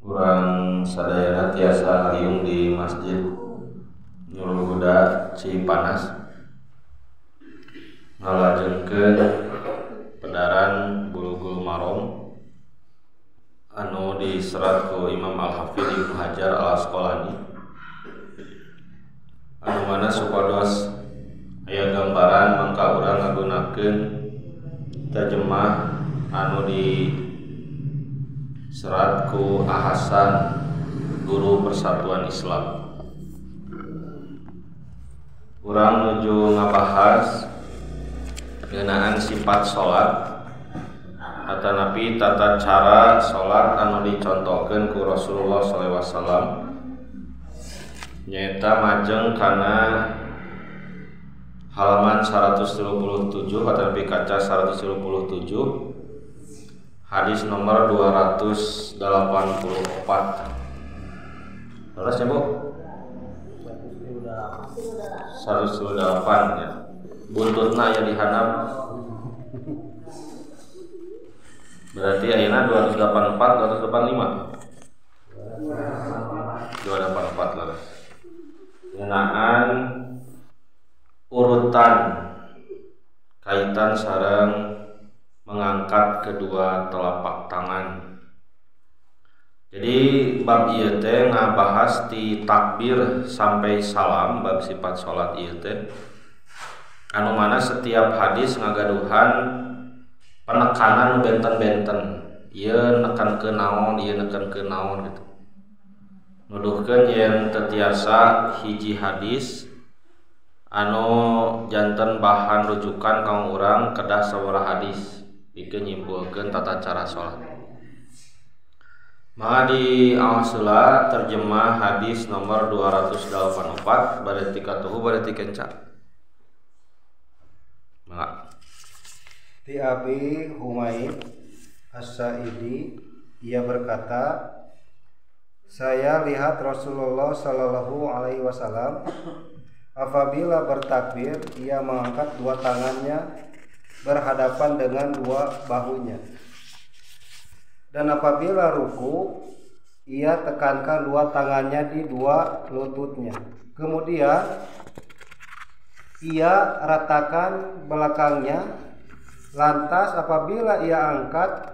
Urang sadayana tiasa ngaliung di Masjid Nurul Huda Cipanas ngalajengkeun pedaran Bulughul Maram anu diserat ku Imam Al-Hafidz Ibnu Hajar Al-Asqalani, anu mana supados aya gambaran mangka urang ngagunakeun terjemah anu di serat ku Ahasan Guru Persatuan Islam. Urang nuju ngabahas ngeunaan sifat salat atanapi tata cara salat anu dicontohkeun ku Rasulullah sallallahu alaihi wasallam, nyaeta majeng kana halaman 137 atanapi kaca 137 hadis nomor 284. Terus ya Bu? 108 ya. Buntutna aya dihanap. Berarti ayeuna 284 285. 284 lah. Ngeunaan urutan kaitan sareng mengangkat kedua telapak tangan. Jadi bab ieu teh ngabahas ti takbir sampai salam, bab sifat salat ieu teh anu mana setiap hadis ngagaduhan penekanan benten-benten. Ieu nekankeun naon, ieu nekankeun naon gitu. Nuduhkeun yen tetiasa hiji hadis anu janten bahan rujukan kaum urang kedah sabaraha hadis pikeun nyimpulkeun tata cara salat. Maka di awasula terjemah hadis nomor 284 bade tikatuhu bade tikenca. Maka Ti Abi Humaid As-Sa'idi, ia berkata, saya lihat Rasulullah sallallahu alaihi wasallam apabila bertakbir ia mengangkat dua tangannya berhadapan dengan dua bahunya, dan apabila ruku ia tekankan dua tangannya di dua lututnya, kemudian ia ratakan belakangnya, lantas apabila ia angkat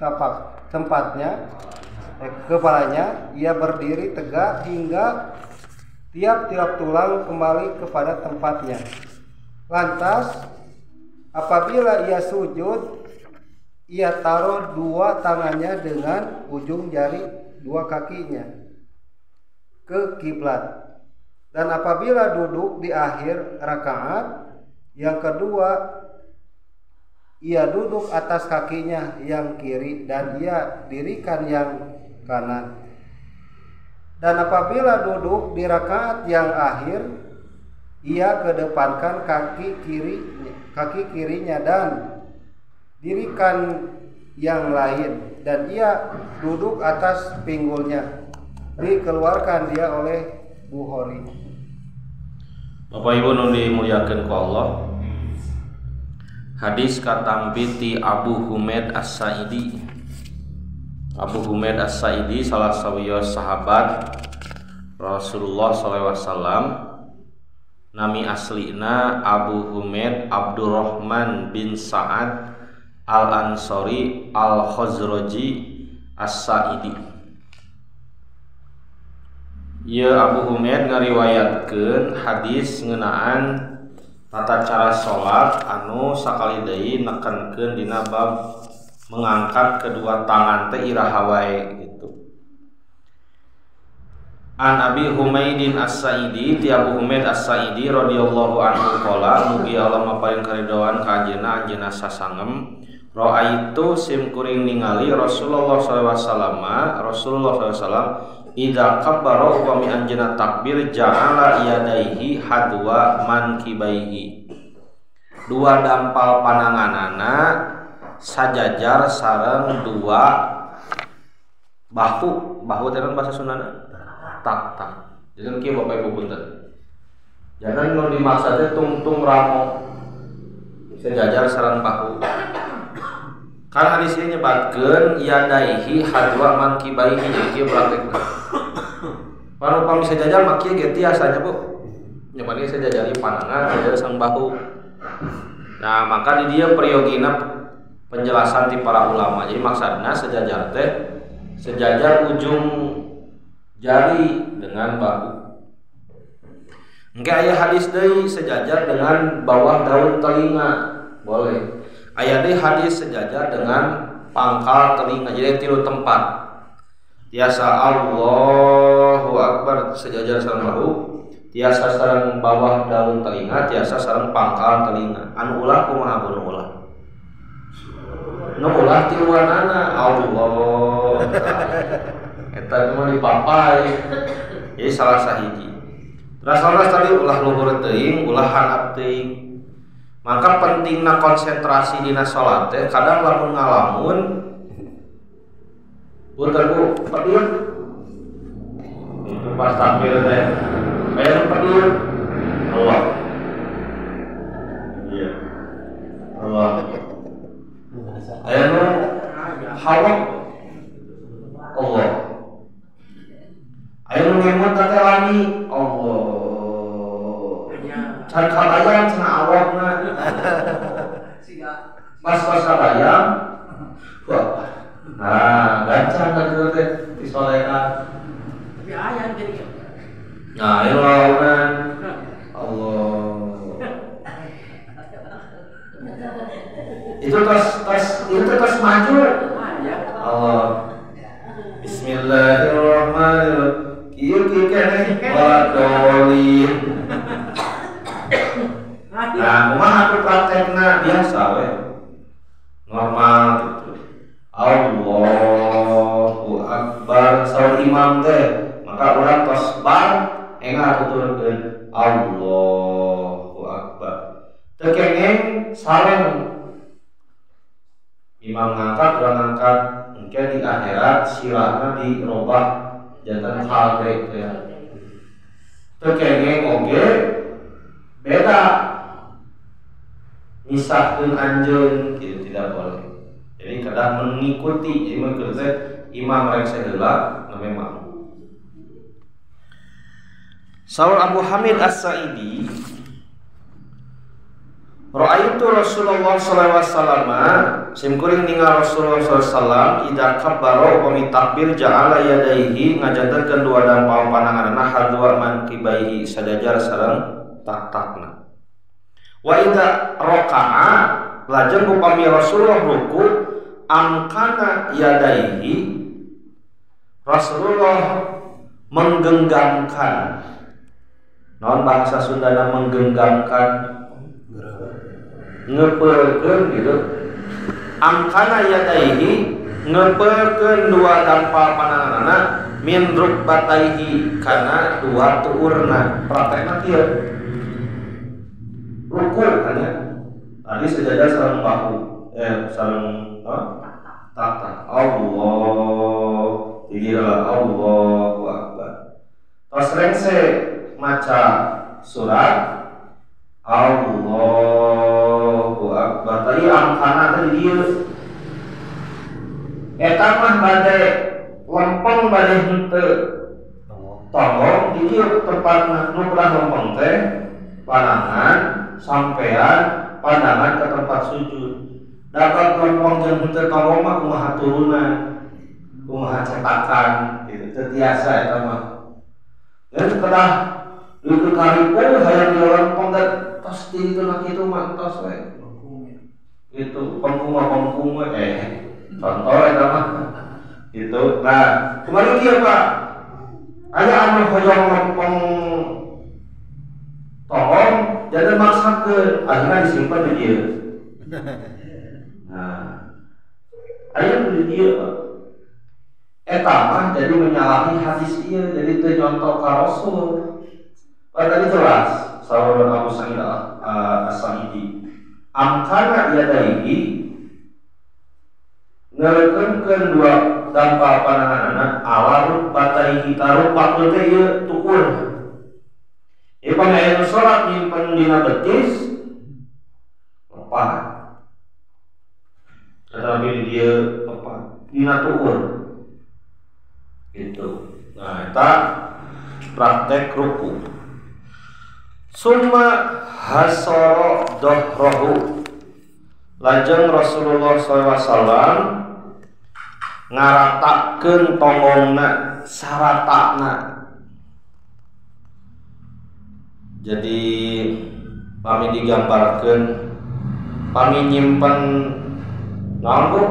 kepalanya ia berdiri tegak hingga tiap-tiap tulang kembali kepada tempatnya. Lantas apabila ia sujud, ia taruh dua tangannya dengan ujung jari dua kakinya ke kiblat. Dan apabila duduk di akhir rakaat yang kedua, ia duduk atas kakinya yang kiri dan ia dirikan yang kanan. Dan apabila duduk di rakaat yang akhir, ia kedepankan kaki kirinya dan dirikan yang lain, dan ia duduk atas pinggulnya. Dikeluarkan dia oleh Bukhari. Bapak Ibu nu dimuliakeun ku Allah, hadis katampi ti Abu Humaid As-Sa'idi. Abu Humaid As-Sa'idi salah sawios sahabat Rasulullah sallallahu alaihi wasallam. Nami aslina Abu Humaid Abdurrahman bin Sa'ad Al-Ansari Al-Khazraji As-Sa'idi. Ieu Abu Humaid ngariwayatkeun hadis ngeunaan tata cara salat anu sakali deui nekankeun dina bab mengangkat kedua tangan teh iraha wae gitu. An Abi Humaidin As-Sa'idi, ti Abu Humaid As-Sa'idi radhiyallahu anhu qala, mugi Allah maparing karidhoan ka anjeunna, anjeunna sasangem, raaitu sim kuring ningali Rasulullah sallallahu alaihi wasallam, Rasulullah sallallahu alaihi wasallam idza kabbara upami anjeunna takbir ja'ala yadaihi hadwa mankibaihi, dua dampal pananganana sajajar sareng dua bahu teh bahasa Sundana tak. Jadi kieu Bapak Ibu punten. Jangan nu dimaksud teh tungtung ramo sejajar sareng bahu. Kan hadis ieu nyebatkeun yadaihi hadwa mankibaihi jadi kieu praktekna. Panu upami sejajar mah kieu ge tiasanya Bu. Nyaman ieu sejajari panangan sejajar sang bahu. Nah, maka di dia periogina penjelasan ti para ulama. Jadi maksudna sejajar teh sejajar ujung jari dengan bahu. Engke aya hadis deui sejajar dengan bawah daun telinga. Boleh. Aya deui hadis sejajar dengan pangkal telinga. Jadi tilu tempat. Tiasa Allahu Akbar sejajar sareng bahu, tiasa sareng bawah daun telinga, tiasa sareng pangkal telinga. Anu ulah kumaha nu ulah? Nu ulah tiluanana Allah. Eta mah dipapai. Jadi salah sahiji. Rasulullah tadi ulah luhur teuing, ulah handap teuing. Maka pentingna konsentrasi dina salat teh kadang lamun ngalamun punten Bu, pedieu. Itu pas takbir teh. Aya pedieu. Allah. Iya. Allah. Aya nu hawak. Allah. Aya nu ngemut teh lani. Allah. Can kabayang cenah awakna. Pas kabayang. Wah. Nah, gancang kan itu teh disolekan. Tapi aya jadi. Nah, ieu lawan. Allah. Itu tos maju. Allah. Bismillahirrahmanirrahim. Kieu keneh wadolin. Nah, kumaha atuh praktekna biasa we. Normal gitu. Allahu Akbar saur imam teh, maka urang tos bar engah tuturkeun Allahu Akbar. Teu kengeng sareng imam ngangkat urang ngangkat, engke di akhirat sirahna dirobah janten kalbe teh. Teu kengeng oge beda misahkeun anjeun gitu tidak boleh. Jadi kadang mengikuti, jadi mengikuti imam rek saheula memang. Saur Abu Hamid As-Sa'idi, ra'aitu Rasulullah sallallahu alaihi wasallam, simkuring ningal Rasulullah sallallahu alaihi wasallam idza kabbara upami takbir ja'ala yadaihi ngajantenkeun dua dampal pananganna hadwa mankibaihi sadajar sareng tak-takna. Wa idza raka'a lajeng upami Rasulullah ruku angkana yadaihi Rasulullah menggenggamkan. Naon bahasa Sundana menggenggamkan? Ngeupeurkeun gitu. Angkana yadaihi ngeupeurkeun dua dampal pananganna min rukbataihi kana dua tuurna. Praktekna kieu. Ruku kan ya. Tadi sejajar sareng bahu, sareng tak Allah, dikira Allahu Akbar. Tos rengse maca surat Allahu Akbar. Tadi angkana tadi dieu. Eta mah bade lempeng bade henteu. Tolong di dieu tempatna nu urang lempeng teh panangan sampean pandangan ke tempat sujud. Dapat lempeng jeung henteu tolong mah kumaha turunan, kumaha cetakan gitu. Teu tiasa eta mah. Dan kedah duduk karipu hayang di lempeng teh tos di ditu na kitu mah tos we. Itu pengkuma contoh eta mah. Gitu. Nah, kumaha kieu Pak? Aya anu hoyong lempeng tolong jangan maksakeun, akhirnya disimpan di dieu. Nah, aya di dieu eta mah jadi menyalahi hadis ieu, jadi teu nyontok ka Rasul. Padahal jelas saur Abu Sa'id As-Sa'idi amkana yadaihi ngeureunkeun dua dampal pananganna ala rukbataihi tarupakeun teh ieu tukur. Ieu pamaeun salat nyimpen dina betis lepas. Kata Nabi dia apa dina tuur gitu. Nah eta praktek ruku. Summa hasara dhahrahu, lajeng Rasulullah SAW ngaratakeun tongongna saratakna. Jadi pami digambarkeun pami nyimpen naon tuh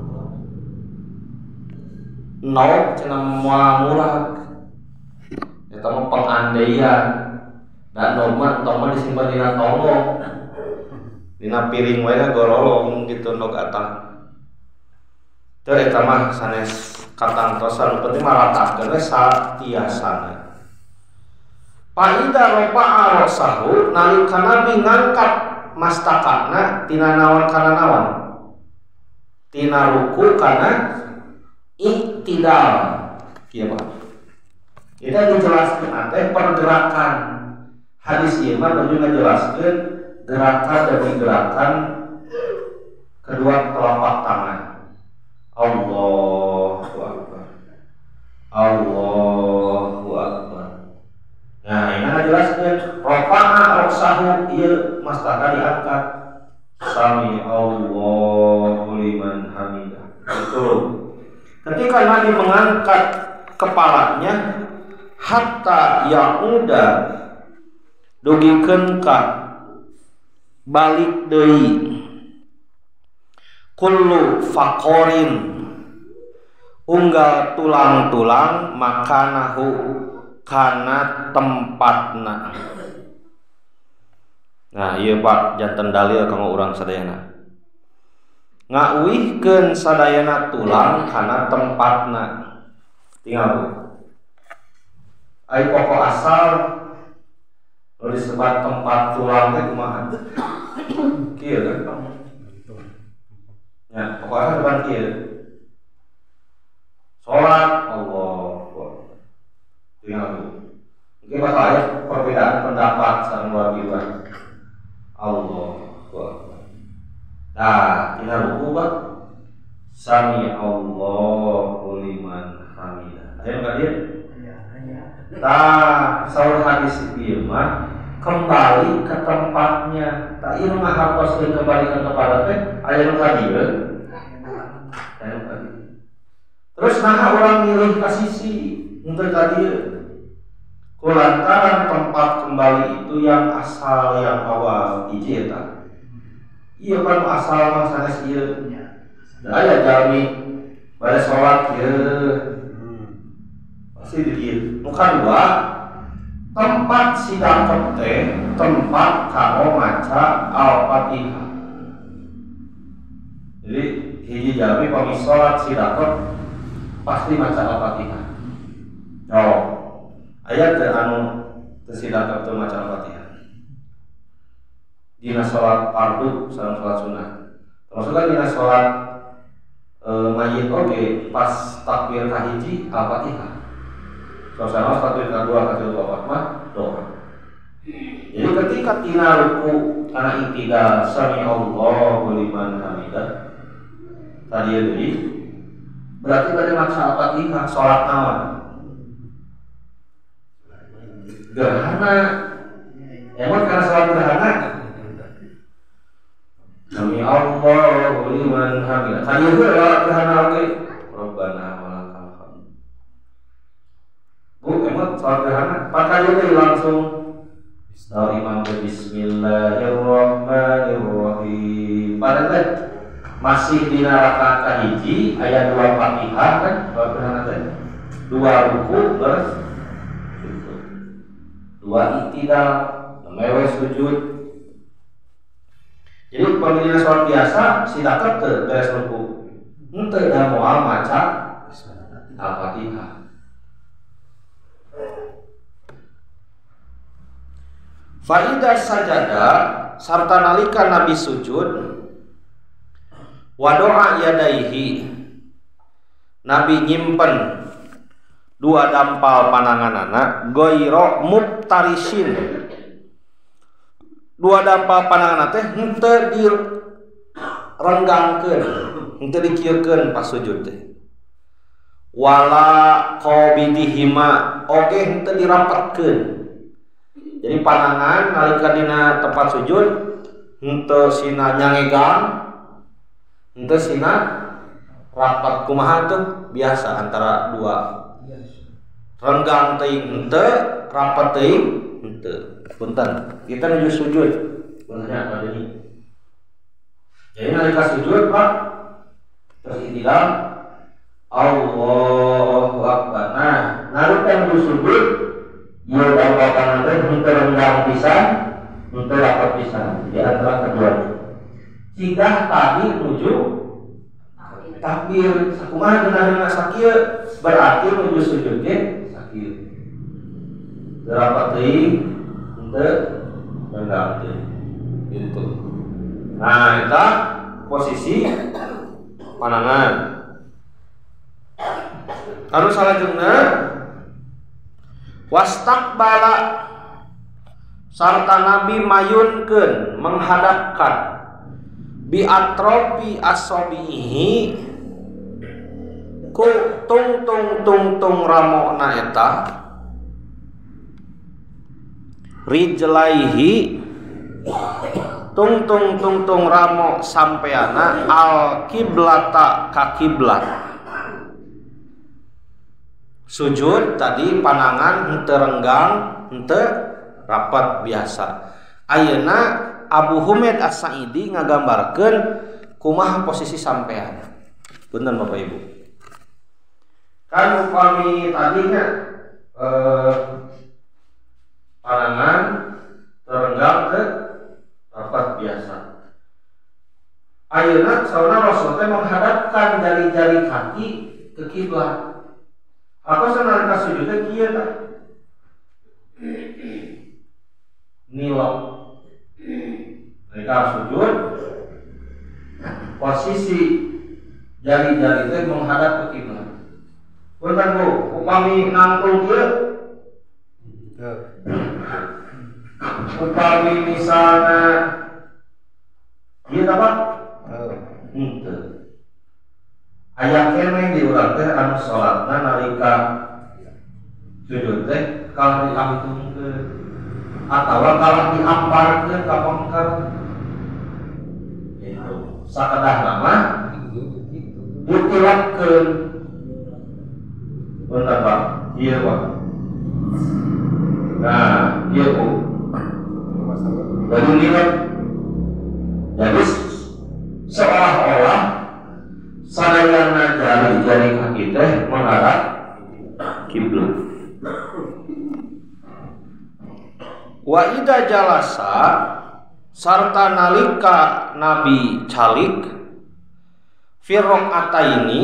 naon cenah murah eta mah pangandaian dan normal tong disimpan dina tongong dina piring wae gorolong gitu nog atang teu eta mah sanes katangtosan penting mah ratakeun we satiasana. Paida ropa'a rasahu nalika Nabi ngangkat mastakana tina naon kana naon tina ruku kana iktidal kieu Pak. Kita dijelaskeun teh pergerakan. Hadis ieu mah nuju ngajelaskeun gerakan demi gerakan kedua telapak tangan. Allahu Akbar. Allahu Akbar. Nah, ini ngajelaskeun rafa'a ra'sahu ieu mastaka diangkat. Sami Allahu liman hamidah. Betul. Ketika Nabi mengangkat kepalanya hatta ya'uda dugikeun ka balik deui kullu faqorin unggal tulang-tulang makanahu kana tempatna. Nah ieu Pak janten dalil kanggo urang sadayana ngauihkeun sadayana tulang kana tempatna. Tinggal ai pokok asal nu disebut tempat tulang teh kumaha? Kieu kan. Ya, pokok asal depan kieu. Salat Allahu. Tinggal dulu. Mungkin masalah perbedaan pendapat sareng wabiwan. Allahu. Nah, tina ruku Pak. Sami Allahu liman hamidah. Ayo ka dieu? Tah, saur hadis ieu mah kembali ke tempatnya. Tak ieu mah hapuskeun kembali ke tempat teh aya nu ka dieu. Terus nah orang milih ka sisi untuk ka dieu. Kulantaran tempat kembali itu yang asal yang awal hiji eta. Ieu kan asal mah sanes ieu. Da aya jalmi bade salat ieu pasti di dieu. Nu kadua tempat sidang teh tempat kanggo maca Al-Fatihah. Jadi hiji jalmi pami salat sidang pasti maca Al-Fatihah. Oh, ayat anu teu sidang teu maca Al-Fatihah. Dina salat fardu sareng salat sunat. Termasuk kan dina salat mayit oge pas takbir kahiji Al-Fatihah. Suasana takbir kadua katilu papat mah doa. Jadi ketika tina ruku kana iktidal sami Allahu liman hamidah tadi deui berarti bade maca Al-Fatihah salat naon? Gerhana. Emang karena salat gerhana? Sami Allahu liman hamidah. Tadi itu lewat gerhana oge. Rabbana walakal hamd. Bu, emang salat gerhana? Pakai deui langsung. Imam Bismillahirrahmanirrahim. Padahal masih dina rakaat kahiji aya dua Fatihah kan, dua gerhana teh. Dua ruku terus dua iktidal, mewe sujud. Jadi pemilihan sholat biasa sidakat teu beres ruku. Henteu da moal maca Al-Fatihah. Faidah sajada sarta nalika Nabi sujud wa doa yadaihi Nabi nyimpen dua dampal pananganana goiro muftarisin. Dua dampal pananganana teh henteu renggangkeun henteu dikieukeun pas sujud teh. Wala qabidihima oge henteu dirapetkeun. Jadi panangan nalika dina tempat sujud henteu sina nyangegang, henteu sina rapat kumaha tuh biasa antara dua. Renggang teuing henteu, rapat teuing henteu. Punten, kita nuju sujud. Benernya ada ini. Jadi nalika sujud Pak terus itidal Allahu Akbar. Nah, nalika nuju sujud ieu bawakan teh henteu renggang pisan, henteu rapat pisan di antara keduanya. Jika tadi nuju takbir sakumaha geunahna sakieu berarti nuju sujud ge sakieu. Rapat teuing henteu renggang teuing. Gitu. Nah, eta posisi panangan. Anu salajengna wastaqbala sarta Nabi mayunkeun menghadapkan bi atrofi asabihi ku tung ramona eta rijlaihi tung ramo sampeana al kiblata ka kiblat. Sujud tadi panangan henteu renggang, henteu rapat biasa. Ayeuna Abu Humaid As-Sa'idi ngagambarkeun kumaha posisi sampean. Punten Bapak Ibu. Kan upami tadinya panangan terenggang ke rapat biasa. Ayeuna sauna Rasul teh menghadapkan jari-jari kaki ke kiblat. Apa sanalika sujud teh kieu tah? Nilok. Nalika sujud posisi jari-jari teh menghadap ke kiblat. Punten Bu, upami nangtung kieu upami misalnya ieu apa? Henteu. Aya keneh di urang teh anu salatna nalika sujud teh kalah diampungkeun atawa kalah diamparkeun ka pangkal. Gitu. Sakedah nama ditilatkeun. Bener Pak? Iya Pak. Nah, iya Bu. Jadi nilai. Jadi seolah-olah sadayana jari-jari kaki teh menghadap kiblat. Wa idza jalasa sarta nalika Nabi calik fi rakaataini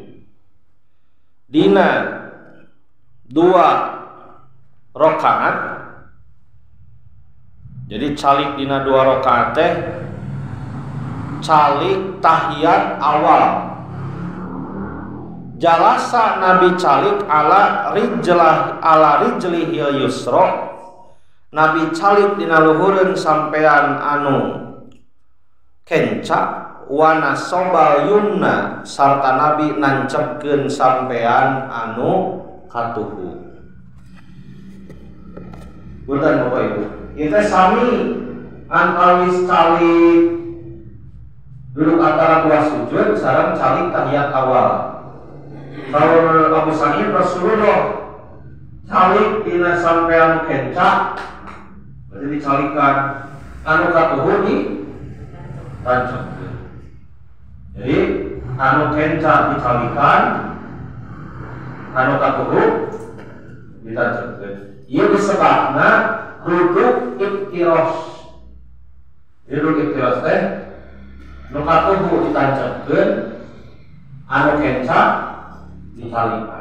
dina dua rakaat. Jadi calik dina dua rakaat teh calik tahiyat awal. Jalasa Nabi calik ala rijlihil yusra. Nabi calik dina luhureun sampean anu kenca wa nasobal yumna sarta Nabi nancepkeun sampean anu katuhu. Punten Bapak Ibu. Ieu teh sami antawis calik duduk antara dua sujud sareng calik tahiyat awal. Kalau Abu Sa'id Rasulullah calik dina sampean kenca berarti dicalikan anu katuhu di tancapkeun. Jadi anu kenca dicalikan anu katuhu ditancapkeun. Ieu disebutna duduk iftiros. Duduk iftiros teh nu katuhu ditancapkeun anu kenca dicalikan.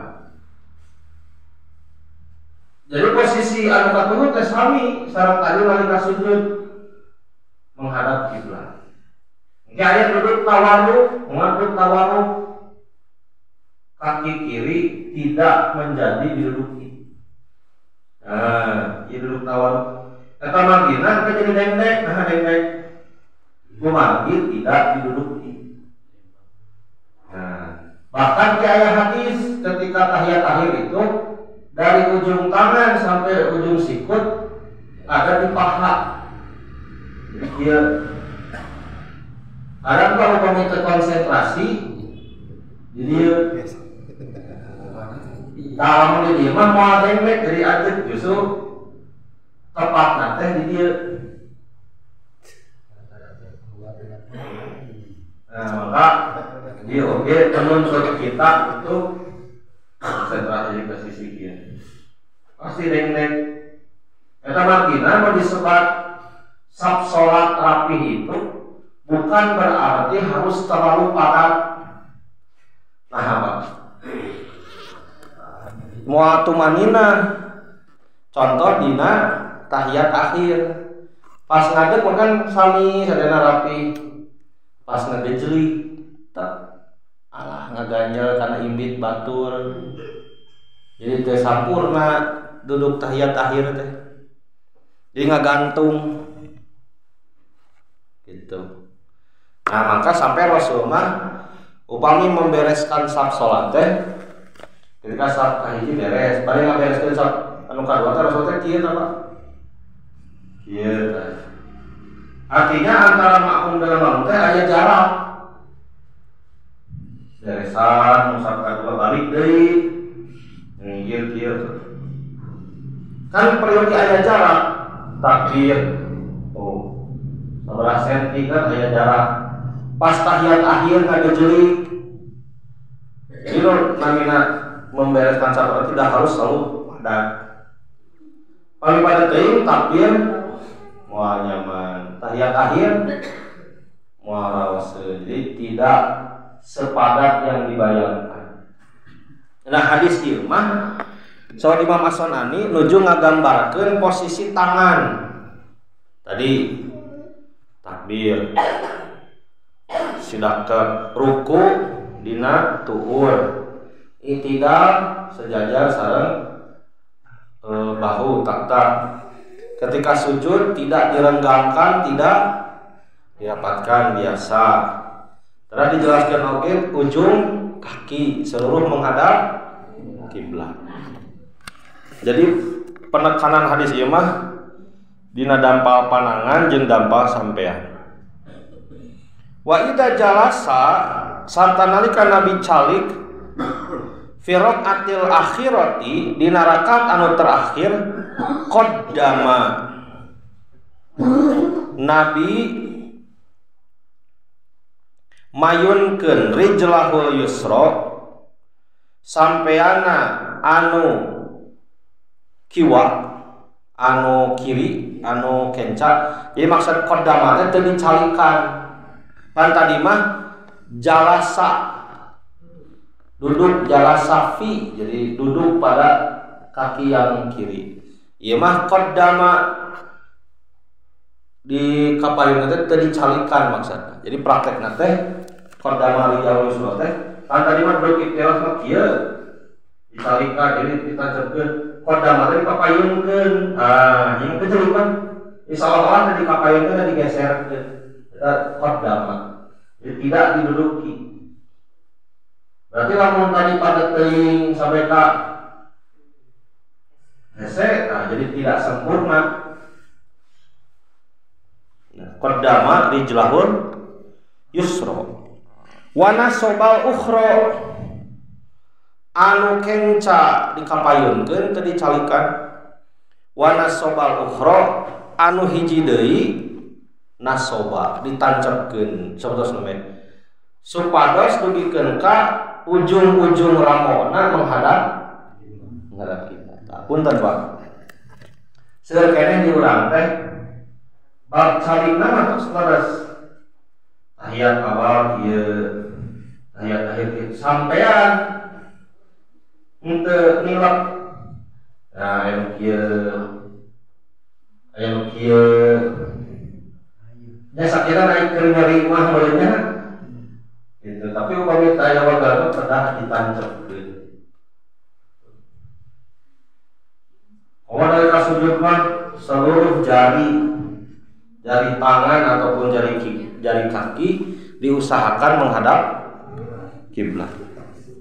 Jadi posisi anu katuhu teh sami sareng tadi nalika sujud menghadap kiblat. Engke aya duduk tawarruk, mengaduk tawarruk. Kaki kiri tidak menjadi diduduki. Nah, ieu duduk tawarruk. Eta manggina teh jadi dengdek, nah dengdek. Ku manggil tidak diduduki. Bahkan di ayat hadis ketika tahiyat akhir itu dari ujung tangan sampai ujung sikut ada di paha. Jadi dia kadang kalau komite konsentrasi jadi kalau dia mah mau dengmek dari adek justru tepat nanti di dia. Nah maka dia oke penuntut kita itu konsentrasi ke sisi dia pasti dengmek. Eta margina mau disebut sab sholat rapih itu bukan berarti harus terlalu padat. Nah apa? Muatu manina contoh dina tahiyat akhir pas ngadeg makan sami sadana rapi pas ngagejeli tak alah ngaganjel karena imbit batur jadi teh sampurna duduk tahiyat akhir teh jadi ngagantung gitu. Nah maka sampai Rasulullah upami membereskan sab sholat teh ketika sab kahiji beres paling ngabereskeun sab anu kadua teh Rasul teh kieu tah Pak. Kieu tah. Artinya antara makmum dengan makmum teh aya jarak. Beresan sab kadua balik deui. Kieu kan perlu aya jarak takbir. Oh. 11 senti kan aya jarak. Pas tahiyat akhir ngagejeli. Jadi namina membereskan salat tidak harus selalu padat. Paling padat teuing takbir moal nyaman. Tahiyat akhir moal rawaseun. Jadi tidak sepadat yang dibayangkan. Nah hadis ieu mah sahabat Imam As-Sanani nuju ngagambarkeun posisi tangan. Tadi takbir sidak ke ruku dina tuur itidal sejajar sareng bahu taktak. Ketika sujud tidak direnggangkan, tidak dirapatkan biasa. Telah dijelaskan oke ujung kaki seluruh menghadap kiblat. Jadi penekanan hadis ieu mah dina dampal panangan jeung dampal sampean. Wa idza jalasa sarta nalika Nabi calik fi raqatil akhirati dina rakaat anu terakhir qaddama Nabi mayunkeun rijlahul yusra sampeana anu kiwa anu kiri anu kenca. Jadi maksud qaddama teh dicalikan. Kan tadi mah jalasa duduk jalasafi jadi duduk pada kaki yang kiri. Ieu mah qaddama di kapayun teh teu dicalikan maksudna. Jadi praktekna teh qaddama rijal yusra teh kan tadi mah duduk teras mah kieu dicalikan jadi ditancepkeun qaddama teh kapayunkeun. Ah jeung kecelipan insyaallah tadi kapayunkeun digeserkeun. Qaddama jadi tidak diduduki. Berarti lamun tadi pada teuing sampai ka hese, nah jadi tidak sempurna. Qaddama rijlahul yusra wa nasobal ukhra anu kenca dikapayunkeun teu dicalikan. Wa nasobal ukhra anu hiji deui nasoba ditancepkeun sapertos nama supados dugikeun ka ujung-ujung ramona menghadap kiblat. Punten Pak. Seueur keneh diurang teh bab calikna mah tos leres. Tahiyat awal kieu, tahiyat akhir kieu sampean henteu nilep. Nah, anu kieu nya sakira naik ke nyari rumah mulanya gitu. Tapi upami taya wagal pernah ditancepkeun. Kalau dari sujud mah seluruh jari tangan ataupun jari kaki diusahakan menghadap kiblat.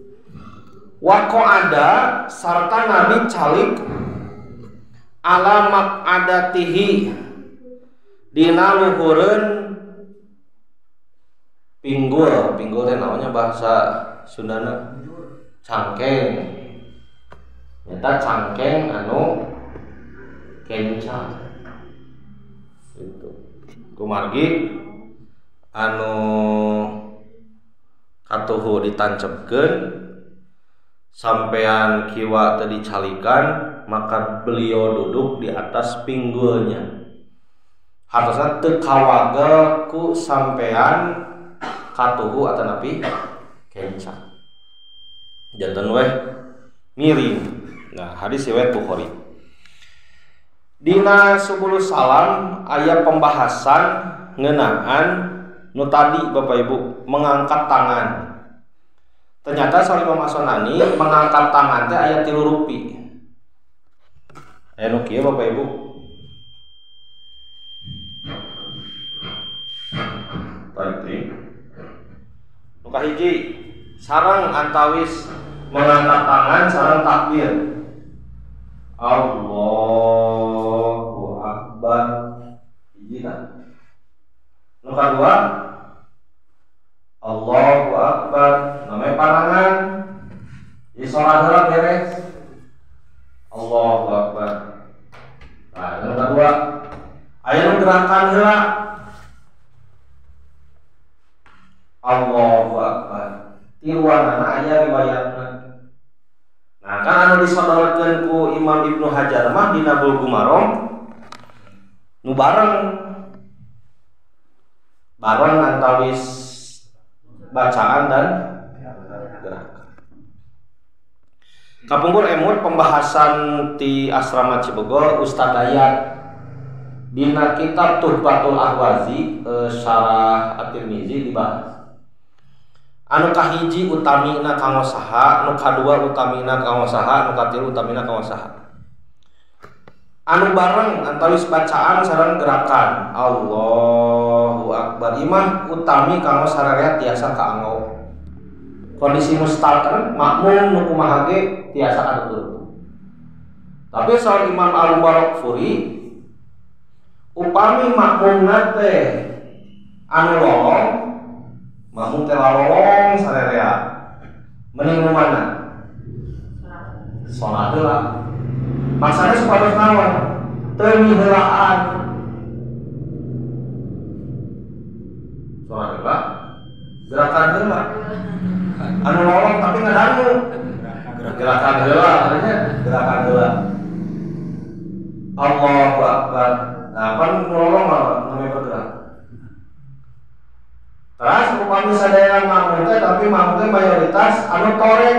Wako ada sarta Nabi calik ala maq'adatihi dina luhureun pinggul teh namanya bahasa Sundana cangkeng. Eta cangkeng anu kencang. Gitu. Kumargi anu katuhu ditancepkeun sampean kiwa teu dicalikan, maka beliau duduk di atas pinggulnya. Hartosna teu kawagel ku sampean katuhu atanapi kencang. Janten weh miring. Nah, hadis riwayat Bukhari. Dina 10 salam aya pembahasan ngeunaan nu tadi Bapak Ibu mengangkat tangan. Ternyata Sahih Imam As-Sunani mengangkat tangan teh aya 3 rupi. Aya nu kieu Bapak Ibu. Tadi. Nu kahiji sareng antawis mengangkat tangan sareng takbir. Allahu Akbar. Hiji kan. Nu kadua Allahu Akbar, namanya panangan. Di sholat heula beres. Allahu Akbar. Nah, yang kedua, aya gerakan heula. Allahu Akbar. Tiluanana aya riwayatna. Nah, kan anu disodorkeun ku Imam Ibnu Hajar mah dina Bulughul Maram nu bareng antawis bacaan dan gerakan. Kapungkur emut pembahasan ti asrama Cibogor Ustaz Dayat dina kitab Tuhfatul Ahwazi syarah At-Tirmizi dibahas. Anu kahiji utamina kanggo saha, anu kadua utamina kanggo saha, anu katilu utamina kanggo saha. Anu bareng antawis bacaan sareng gerakan Allahu Akbar imah utami kanggo sararea tiasa kaanggo. Kondisi mustalken makmum nu kumaha ge tiasa atutur. Tapi soal Imam Al-Mubarakfuri upami makmumna teh anu lolong makmum teh lalolong sararea mending nu mana? Salat heula. Maksudnya supados naon? Teu miheulaan. Salat heula. Gerakan heula. Anu lolong tapi ngadangu. Gerakan heula, artinya gerakan heula. Allahu Akbar. Nah, pan lolong namanya bergerak. Terus upami sadaya makmum teh tapi makmum teh mayoritas anu torek.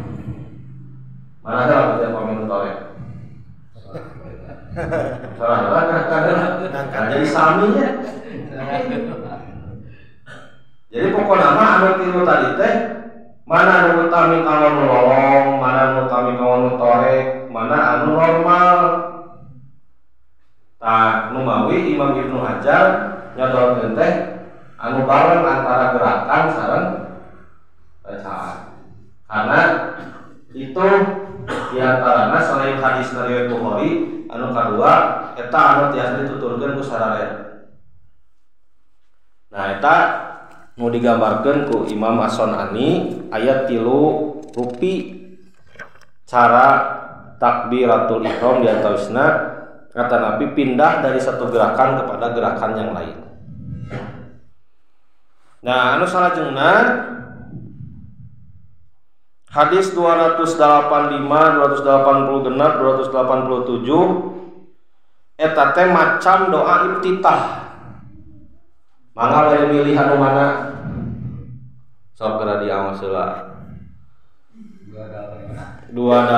Mana ada lah pamilu torek. Salah kan jadi saminya. Jadi pokoknya mah anu tilu tadi teh mana anu utami kanggo nu lolong, mana anu utami kanggo nu torek, mana anu normal. Tah nu mawi Imam Ibnu Hajar nyodorkeun teh anu bareng antara gerakan sareng bacaan. Karena itu diantaranya selain hadis dari Bukhari anu kadua eta anu tiasa dituturkeun ku sararea. Nah eta nu digambarkeun ku Imam As-Sunani ayat 3 rupi cara takbiratul ihram di antawisna kata Nabi pindah dari satu gerakan kepada gerakan yang lain. Nah, anu salajengna hadis 285, 280 genap, 287 eta teh macam doa iftitah. Mangga bae milih anu mana? Sok geura diaos heula. 285.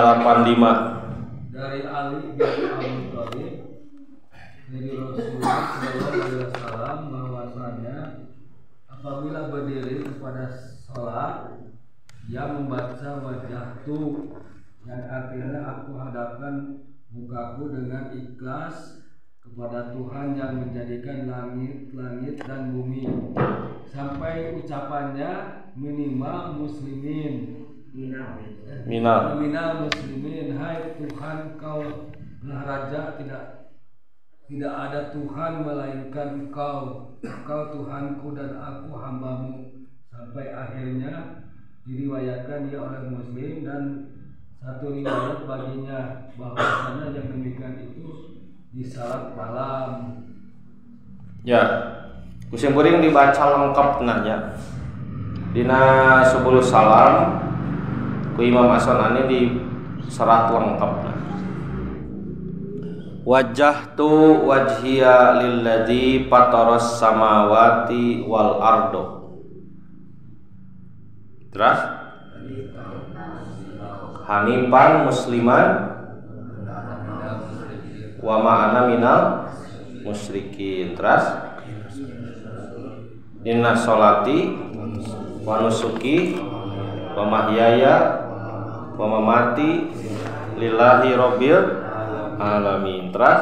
Dari Ali bin Abi Thalib dari Rasulullah SAW bahwasanya apabila berdiri kepada sholat dia membaca wajahtu yang artinya aku hadapkan mukaku dengan ikhlas kepada Tuhan yang menjadikan langit dan bumi sampai ucapannya minimal muslimin minal muslimin, hai Tuhan kau Raja, tidak ada Tuhan melainkan Engkau Tuhanku dan aku hambamu, sampai akhirnya diriwayatkan dia oleh Muslim. Dan satu riwayat baginya bahwasanya yang demikian itu di salat malam. Ya, kusim kuring dibaca lengkap nanya dina 10 salam ku Imam As-Sanani di serat lengkap. Wajjahtu wajhiya lilladzi fataras samawati wal ardo. Terus hanifan musliman wa ma'ana minal musyrikin. Terus inna sholati wa nusuki wa mahyaya wa mamati lillahi rabbil alamin. Terus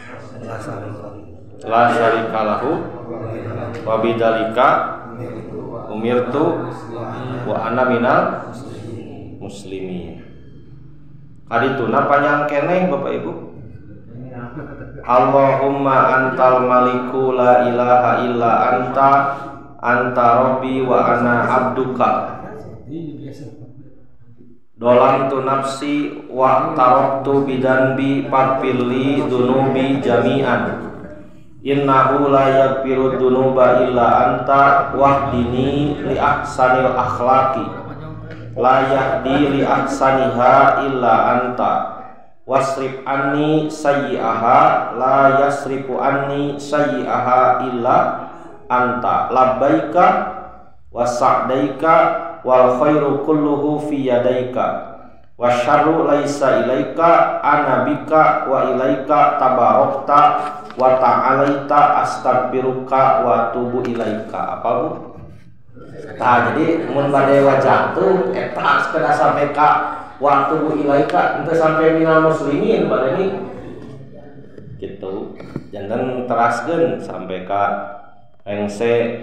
la syarika lahu wa bidzalika umirtu wa ana minal muslimin. Kadituna panjang keneh Bapak Ibu. Allahumma antal maliku la ilaha illa anta rabbi wa ana abduka. Dolam tu nafsi wa tarabtu bidanbi fakfirli dunubi jami'an. Innahu la yaghfiru dunuba illa anta wahdini li ahsanil akhlaqi la yahdi li ahsaniha illa anta wasrif anni sayyi'aha la yasrifu anni sayyi'aha illa anta labbaika wa sa'daika wal khairu kulluhu fi yadaika wasyarru laisa ilaika ana bika wa ilaika tabarakta wa ta'alaita astaghfiruka wa atubu ilaika. Apa Bu? Nah, jadi mun bade wajah tuh eta sekedar sampai ka wa atubu ilaika henteu sampai minal muslimin bade ini gitu. Jangan teraskeun sampai ka engse.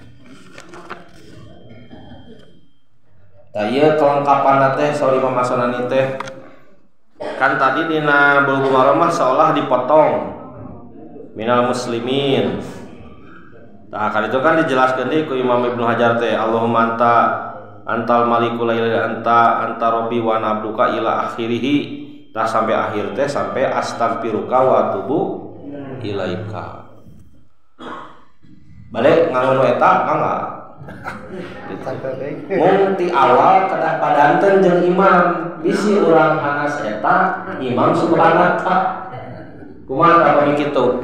Iya kelengkapan teh sorry Imam As-Sanani teh kan tadi dina Bulughul Maram mah seolah dipotong minal muslimin. Nah kan itu kan dijelaskan di ku Imam Ibnu Hajar teh Allahumma antal malikul la ilaha anta rabbi wa ana abduka ila akhirih. Nah sampai akhir teh sampai astaghfiruka wa atubu ilaika. Balik nganggo eta enggak? Mung ti awal kedah padanten jeung imam bisi urang anas eta imam subhanaka kumaha kami kitu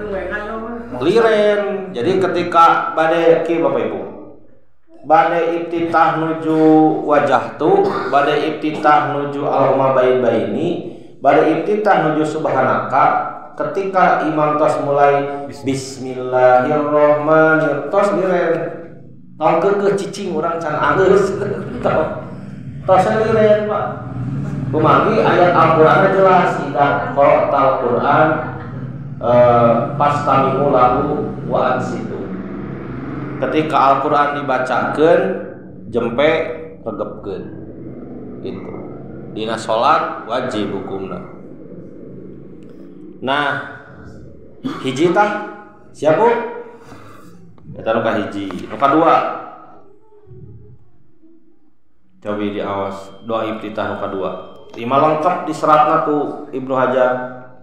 liren. Jadi ketika bade ki Bapak Ibu bade iftitah nuju wajah tu bade iftitah nuju Allahumma baini bade iftitah nuju subhanaka ketika imam tos mulai bismillahirrahmanirrahim tos liren tong ke cicing orang can ageus tos liren Pak. Kumagi ayat Al-Qur'an jelas ida qara'al Qur'an pastami'u lahu wa ansitu. Ketika Al-Qur'an dibacakeun jempe regepkeun. Gitu. Dina salat wajib hukumna. Nah, hiji tah siapa? Eta nu kahiji, nu kadua. Coba diawas doa iftitah nu kadua. 5 lengkap di seratna ku Ibnu Hajar.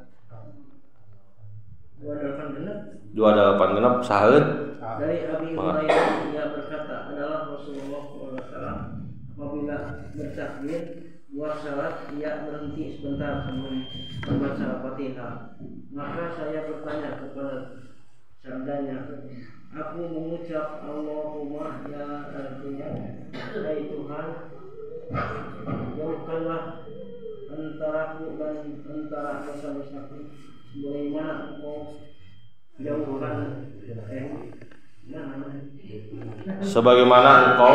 28 genep saheun. Dari Abi Hurairah ia berkata adalah Rasulullah SAW apabila bertakbir buat salat ia berhenti sebentar sebelum membaca Al-Fatihah. Maka saya bertanya kepada sabdanya, aku mengucap Allahumma ya artinya hai Tuhan jauhkanlah antaraku dan antara dosa-dosaku sebagaimana Engkau jauhkan sebagaimana Engkau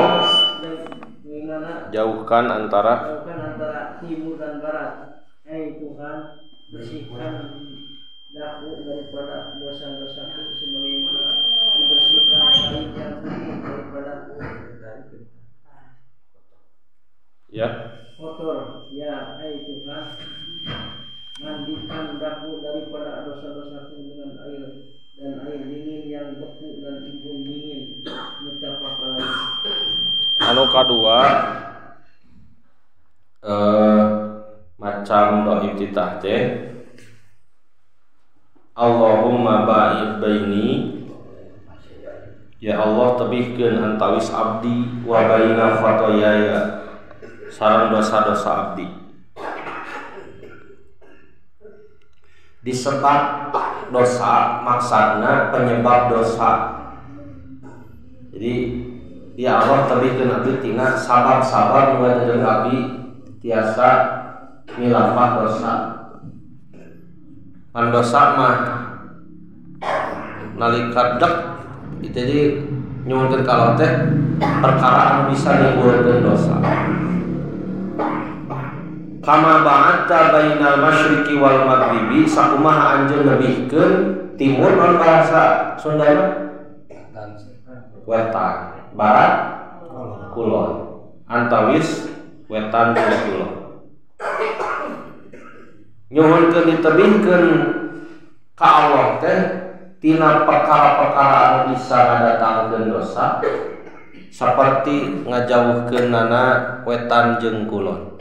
jauhkan antara timur dan barat. Hai Tuhan bersihkan daku daripada dosa-dosaku sebagaimana dibersihkan langit yang putih daripada Ya. kotor, ya hai Tuhan, mandikan daku daripada dosa-dosaku dengan air dan air dingin yang beku dan embun dingin betapa lagi. Anu kadua macam doa iftitah teh Allahumma ba'id baini, ya Allah tebihkeun antawis abdi wa baina khotoyaya sareng dosa-dosa abdi. Disebab dosa maksudna penyebab dosa. Jadi ya Allah tebihkeun abdi tina sabab-sabab nu ngajajeun abdi tiasa ngilafah dosa. Pan dosa mah nalika dek itu jadi nyuwunkeun ka Allah teh perkara anu bisa nimbulkeun dosa. Kama ba'atta bainal masyriqi wal maghribi, sakumaha anjeun nebihkeun timur non bahasa Sundana wetan, barat kulon, antawis wetan jeung kulon. Nyuhunkeun ditebihkeun ka Allah teh tina perkara-perkara anu bisa ngadatangkeun dosa saperti ngajauhkeunana wetan jeung kulon.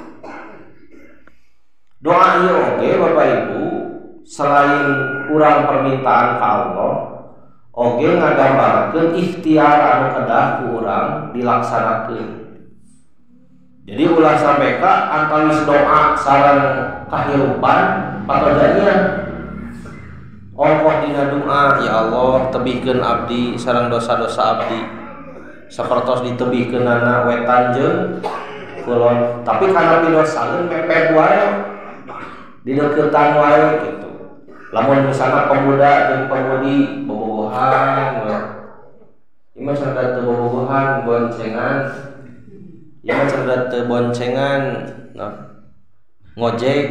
Doa ieu oge Bapak Ibu selain kurang permintaan ka Allah oge ngagambarkeun ikhtiar anu kedah ku urang dilaksanakeun. Jadi ulah sampai ka antawis doa sareng kahirupan patojanya ongkoh dina doa, ya Allah tebihkeun abdi sareng dosa-dosa abdi sapertos ditebihkeunana wetan jeung kulon, tapi kana pidosaeun mepet wae di deukeutan wae gitu. Lamun misalna pemuda jeung pemudi bobogohan ieu mah sareng teu bobogohan boncengan, ieu mah sareng teu boncengan ngojek.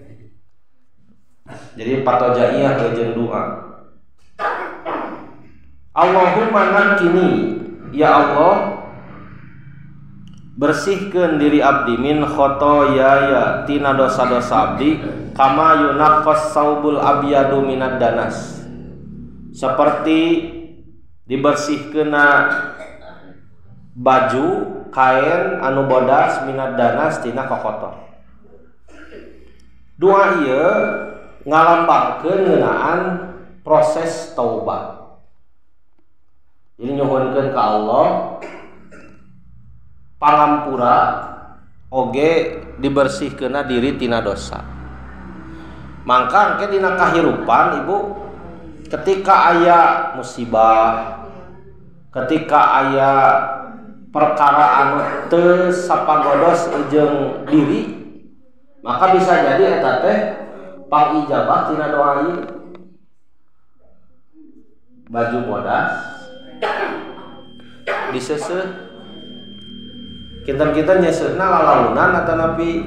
Jadi patojaiyah jeung doa. Allahumma naqqini, ya Allah bersihkeun diri abdi min khotoyaya tina dosa-dosa abdi kama yunaqqas saubul abyadu minad danas, seperti dibersihkeunna baju kain anu bodas minad danas tina kokotor. Doa ieu ngalambangkeun ngeunaan proses taubat. Jadi nyuhunkeun ka Allah pangampura oge dibersihkeunna diri tina dosa. Mangka engke dina kahirupan Ibu ketika aya musibah, ketika aya perkara anu teu sapagodos jeung diri, maka bisa jadi eta teh pangijabah tina doa ieu. Baju bodas diseuseuh kinten-kinten nyeuseuhna lalaunan atanapi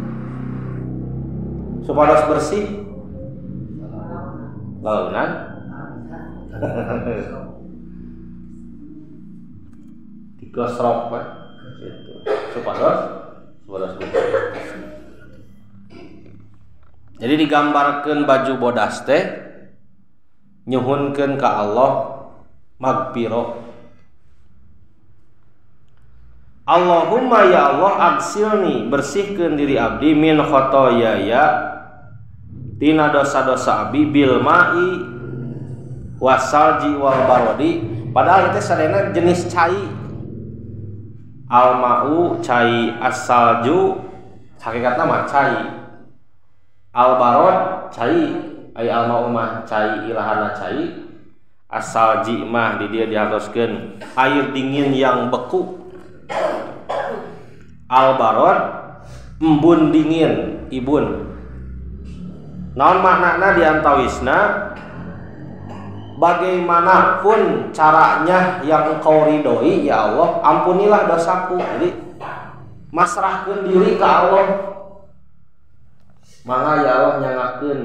supados bersih lalaunan digosrok we gitu supados bersih. Jadi digambarkeun baju bodas teh nyuhunkeun ka Allah magfirah. Allahumma ya Allah agsilni bersihkeun diri abdi min khotoyaya tina dosa-dosa abdi bil ma'i wasalji wal barodi. Padahal itu sadayana jenis cai. Al ma'u cai, as-salju hakikatna mah cai. Al barod cai, ai al ma'u mah cai ilahana cai. As-salji mah di dia diharuskeun air dingin yang beku. Al-barod embun dingin, ibun. Naon maknana diantawisna bagaimanapun caranya yang engkau ridhoi ya Allah, ampunilah dosaku. Jadi masrahkeun diri ka Allah. Mangga ya Allah nyangakeun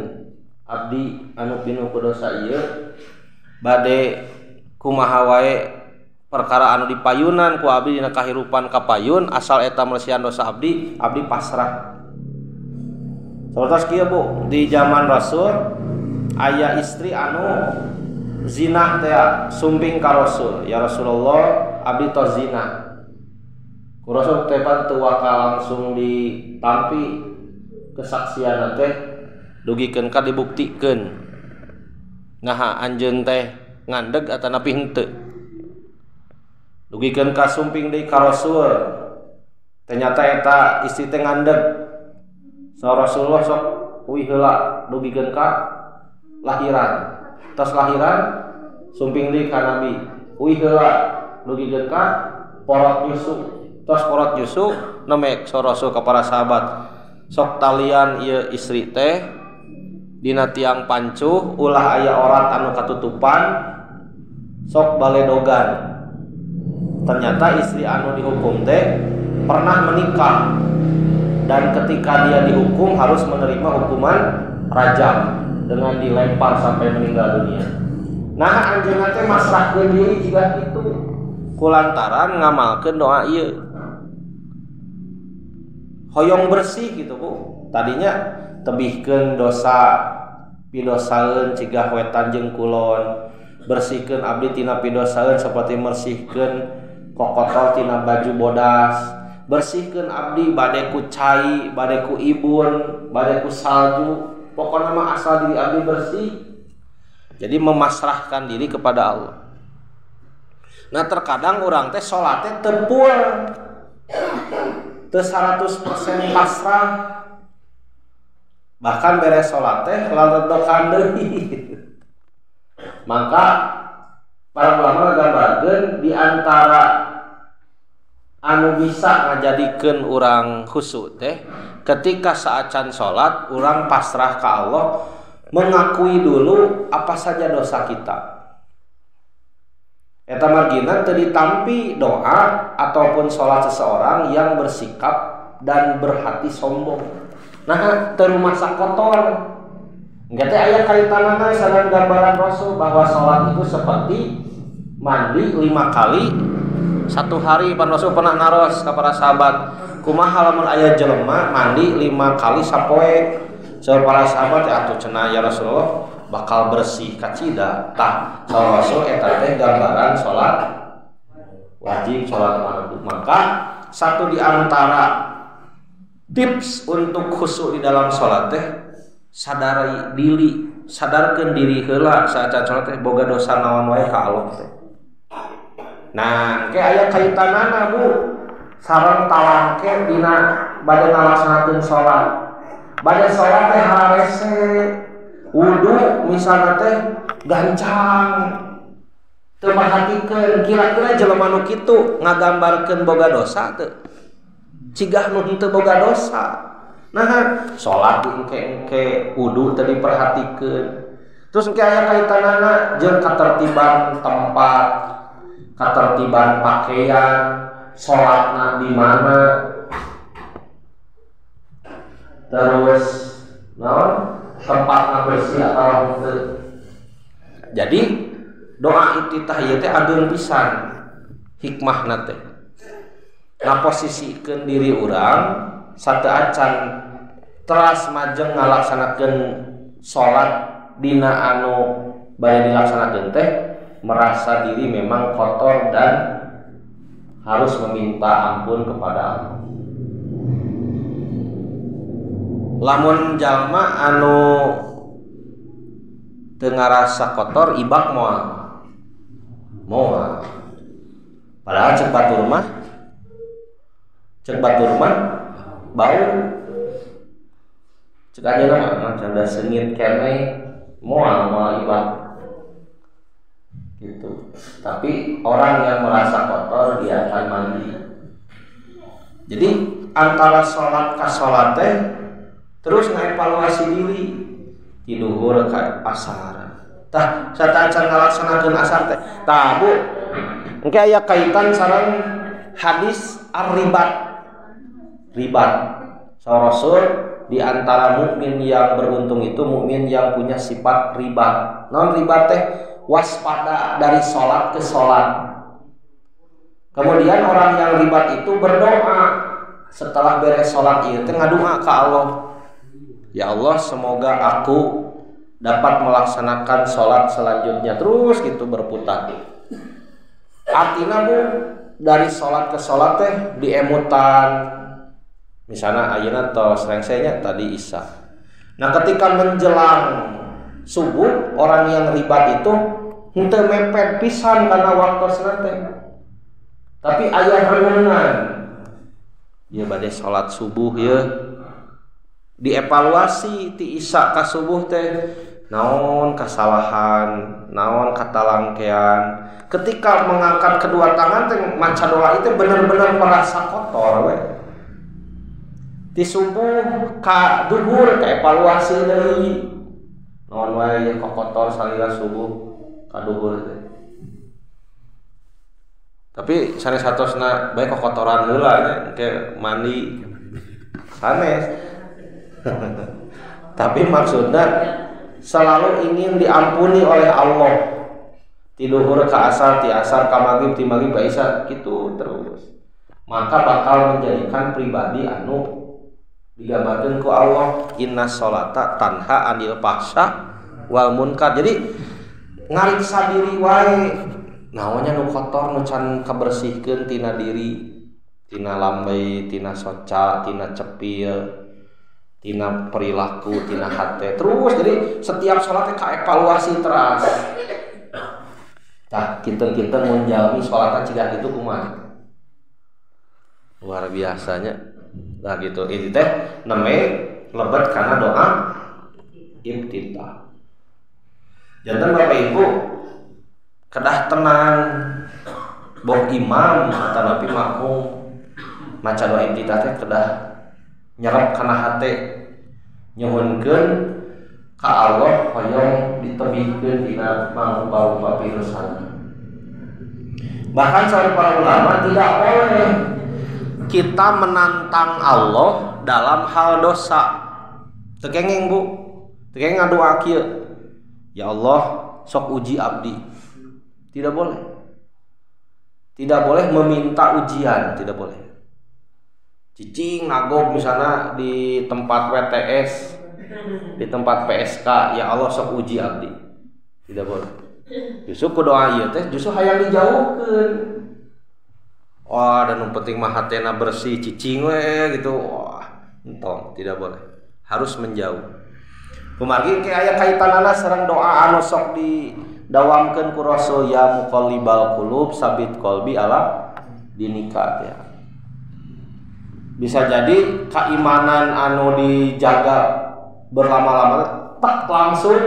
abdi anu pinuh ku dosa ieu bade kumaha wae perkara anu dipayunan ku abdi dina kahirupan kapayun asal eta melesian dosa abdi pasrah. Saurtos kieu Bu, di zaman Rasul aya istri anu zina teh sumping ka Rasul, ya Rasulullah abdi tos zina. Ku Rasul teh teu waka langsung ditampi kesaksian teh dugikeun ka dibuktikeun. Ngaha anjeun teh ngandeg atau napi henteu. Dugikeun ka sumping deui ka Rasul. Ternyata eta istri teh ngandeg. So Rasulullah sok uih heula dugikeun ka lahiran. Tos lahiran sumping deui ka Nabi. Uih heula dugikeun ka porot nyusu. Tos porot nyusu nemek so Rasul ka para sahabat. Sok talian ieu istri teh dina tiang pancuh ulah aya orat anu katutupan sok baledogan. Ternyata istri anu dihukum teh pernah menikah dan ketika dia dihukum harus menerima hukuman rajam dengan dilempar sampai meninggal dunia. Nah anjeunna teh masrahkeun diri jiga kitu kulantaran ngamalkeun doa ieu. Hoyong bersih gitu Bu. Tadinya tebihkeun dosa pidosaeun cigah wetan jeung kulon. Bersihkeun abdi tina pidosaeun seperti mersihkeun kokotor tina baju bodas. Bersihkeun abdi bade ku cai, bade ku ibun, bade ku salju. Pokokna mah asal diri abdi bersih. Jadi memasrahkan diri kepada Allah. Nah terkadang urang teh salat teh teu full. Teu 100% pasrah. Bahkan beres salat teh laledokan deui. Maka para ulama gambarkeun di antara anu bisa ngajadikeun urang khusyuk teh ketika saacan salat urang pasrah ka Allah, mengakui dulu apa saja dosa kita. Eta margina teu ditampi doa ataupun salat seseorang yang bersikap dan berhati sombong. Nah, teu rumasa kotor. Engke teh aya kaitanana sareng gambaran Rasul bahwa salat itu seperti mandi 5 kali satu hari. Pan Rasul pernah naros ka para sahabat, kumaha lamun aya jelema mandi 5 kali sapoe. Saur para sahabat atuh cenah ya Rasulullah bakal bersih kacida. Tah saur Rasul eta teh gambaran salat wajib, salat fardu. Maka satu di antara tips untuk khusyuk di dalam salat teh sadari diri, sadarkeun diri heula saat salat teh boga dosa naon wae ka Allah teh. Nah, ke aya kaitanana Bu sareng talangke dina bade ngalaksanakeun salat. Bade salat teh hararese, wudu misalna teh gancang. Teu perhatikeun kira-kira jelema nu kitu ngagambarkeun boga dosa teu? Cigah nu henteu boga dosa. Nah, salat engke wudu teu diperhatikeun. Terus engke aya kaitanana jeung katertiban tempat, katertiban pakaian, salatna di mana, terus naon tempatna bersih atau henteu. Jadi doa iftitah ieu teh ageun pisan hikmahna teh. Ngaposisikeun diri urang sateu acan teras majeng ngalaksanakeun salat dina anu bade dilaksanakeun teh merasa diri memang kotor dan harus meminta ampun kepada Allah. Lamun jalma anu teu ngarasa kotor ibak moal. Padahal cek batur mah bau. Cek aja nama canda sengit kene moal ibak gitu. Tapi orang yang merasa kotor dia akan mandi. Jadi antara salat ka salat teh terus ngaevaluasi diri di luhur ka asar. Tah sataacan ngalaksanakeun asar teh. Tah Bu, engke aya kaitan sareng hadis ar-ribat. Saur Rasul di antara mukmin yang beruntung itu mukmin yang punya sifat ribat. Non ribat teh waspada dari salat ke salat. Kemudian orang yang ribat itu berdoa setelah beres sholat ieu teh ngadoa ka Allah. Ya Allah, semoga aku dapat melaksanakan sholat selanjutnya, terus gitu berputar. Artinya Bu, dari sholat ke sholat teh diemutan. Misalnya ayeuna tos rengsenya tadi Isya. Nah, ketika menjelang subuh orang yang ribat itu henteu mepet pisan karena waktosna teh. Tapi aya renungan. Ieu bade sholat subuh ya. Dievaluasi ti Isya ka subuh teh naon kasalahan, naon katalangkean. Ketika mengangkat kedua tangan teh maca doa itu benar-benar merasa kotor we. Ti subuh ka duhur ka evaluasi deui. Naon wae kotor salila subuh ka duhur teh. Tapi sanes satosna bae kokotoran heula nya ke mandi sanes. Tapi maksudnya selalu ingin diampuni oleh Allah. Ti duhur ka asar, ti asar ka maghrib, ti maghrib ka isya gitu terus. Maka bakal menjadikan pribadi anu digambarkeun ku Allah, inna sholata tanha anil fahsya wal munkar. Jadi ngariksa diri wae. Naonnya nu kotor nu can kabersihkeun tina diri, tina lambe, tina soca, tina cepil, tina perilaku, tina hate. Terus jadi setiap sholat ka evaluasi teras. Tah kinten-kinten mun jalmi sholatna ciga kitu kumaha? Luar biasanya. Nah gitu. Ini teh neme lebet karena doa iftitah. Janten Bapak Ibu kedah tenang bok imam atau nabi makmum maca doa iftitah teh kedah nyerap kana hate nyuhunkeun ka Allah hoyong ditebihkeun dina mangrupa-rupa pirusan. Bahkan saur para ulama tidak boleh kita menantang Allah dalam hal dosa. Teu kengeng Bu, teu kengeng ngadoa kieu. Ya Allah, sok uji abdi. Tidak boleh. Tidak boleh meminta ujian, tidak boleh. Cicing nagog misalnya di tempat WTS, di tempat PSK, ya Allah sok uji abdi. Tidak boleh. Justru ku doa ieu teh justru hayang dijauhkeun. Wah, dan yang penting mah hatena bersih cicing we gitu. Wah, entong, tidak boleh. Harus menjauh. Kumargi ke aya kaitanana sareng doa anu sok didawamkeun ku Rasul ya muqallibal qulub sabit qalbi ala dinika ya. Bisa jadi keimanan anu dijaga berlama-lama tak langsung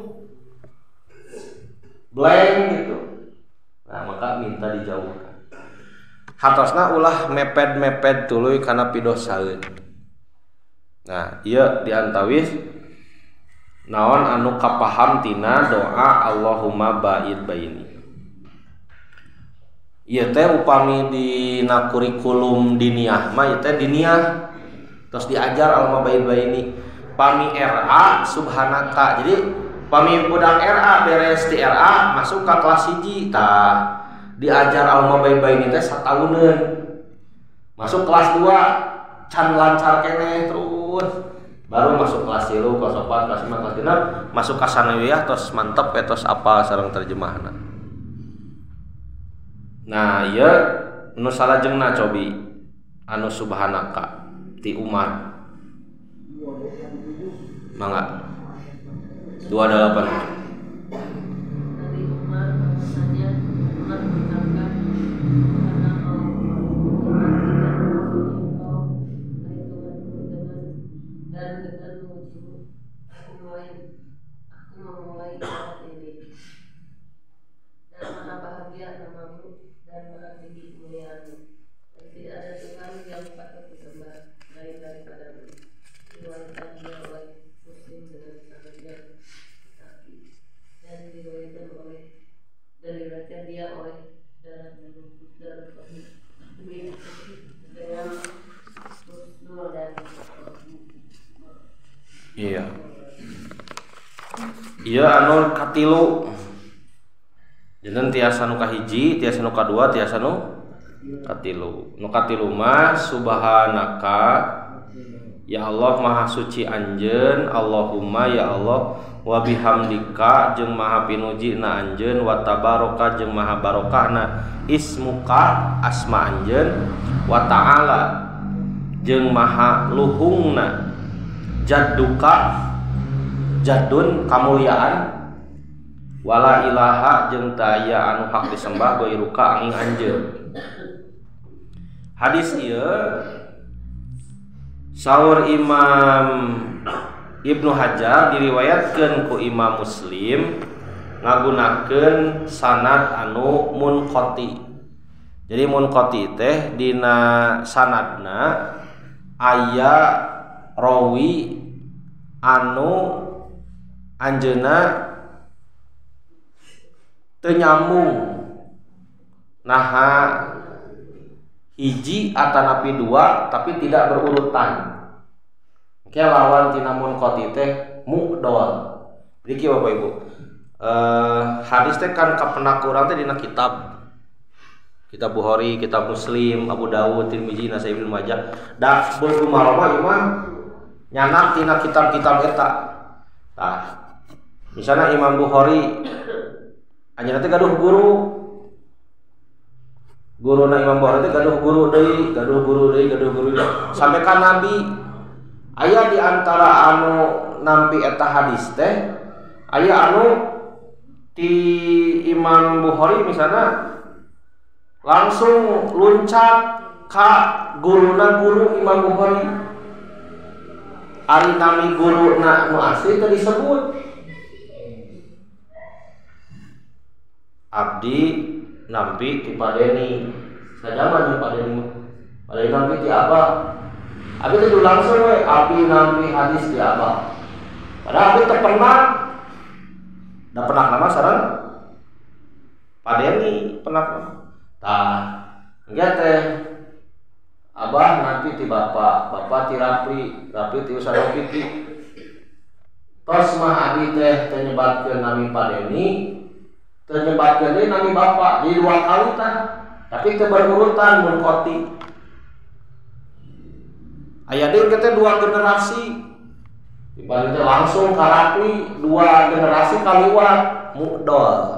blank gitu. Nah, maka minta dijauhkan. Hatosna ulah meped-meped tuluy kana pidosaeun. Nah, ieu diantawis naon anu kapaham tina doa Allahumma ba'id baini. Ieu teh upami dina kurikulum diniyah mah ieu teh diniyah terus diajar Allahumma ba'id baini. Pami RA subhanaka. Jadi pami budak RA beres di RA masuk ke kelas 1 tah diajar Allahumma ba'id baini teh satauneun. Masuk kelas 2 can lancar keneh terus. Baru masuk kelas 3, kelas 4, kelas 5, kelas 6, masuk ke sanawiyah tos mantep tos apa sareng terjemahna. Nah, ieu nu salajengna cobi anu subhanaka ti Umar. Mangga. 28. Iya. Iya anu katilu. Janten tiasa nu kahiji, tiasa nu kadua, tiasa nu katilu. Nu katilu mah subhanaka ya Allah maha suci anjeun, Allahumma ya Allah, wa bihamdika jeung maha pinujina anjeun, wa tabaraka jeung maha barokahna ismuka asma anjeun, wa ta'ala jeung maha luhungna jadduka jaddun kamuliaan, wala ilaha jeung teu aya anu hak disembah gairuka angin anjeun. Hadis ieu saur Imam Ibnu Hajar diriwayatkeun ku Imam Muslim ngagunakeun sanad anu munqati. Jadi munqati teh dina sanadna aya rawi anu anjeunna teu nyambung naha hiji atanapi dua tapi tidak berurutan. Oke, lawan tina munqati teh mu'dal. Jadi kieu Bapak Ibu. Hadis teh kan kapenak urang teh dina kitab Bukhari, kitab Muslim, Abu Dawud, Tirmizi, Nasai, Ibnu Majah. Da beul kumaha imam nyanak tina kitab-kitab eta. Tah, misalnya Imam Bukhari anjeunna teh gaduh guruna Imam Bukhari teh gaduh guru deui sampai ka Nabi. Aya di antara anu nampi eta hadis teh aya anu ti Imam Bukhari misalnya langsung luncat ka guruna guru Imam Bukhari. Ari nami guruna nu asli teh disebut abdi nampi ti padeni sajama di padeni nampi ti abah. Abi teh langsung we abdi nampi hadis ti abah. Padahal abi teh pernah nama sareng padeni pernah. Tah, engke teh abah nampi ti bapak ti Rapi ti usaha Fikri. Tos mah abi teh nyebatkeun nami padeni, teu nyebatkeun deui nami bapak di dua kali tah. Tapi teu berurutan munqati. Aya deui teh dua generasi. Dibalik teh langsung ka Rapi dua generasi kaliwat mu'dal.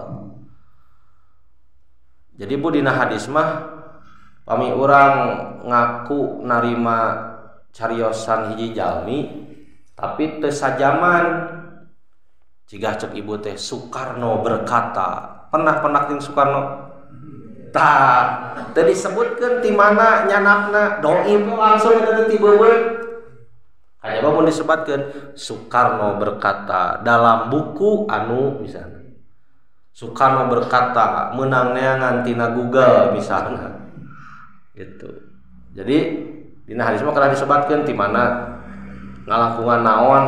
Jadi bu dina hadis mah pami urang ngaku narima cariosan hiji jalmi tapi teu sajaman. Cigah cek ibu teh Soekarno berkata, pernah jeung Soekarno. Tah, teu disebutkeun ti mana nyanakna, doi langsung eta ti beubeut. Aya mun disebutkeun Soekarno berkata dalam buku anu misalnya. Soekarno berkata menang neangan tina Google misalnya. Gitu. Jadi dina hadis mah kana disebutkeun ti mana ngalangkungan naon.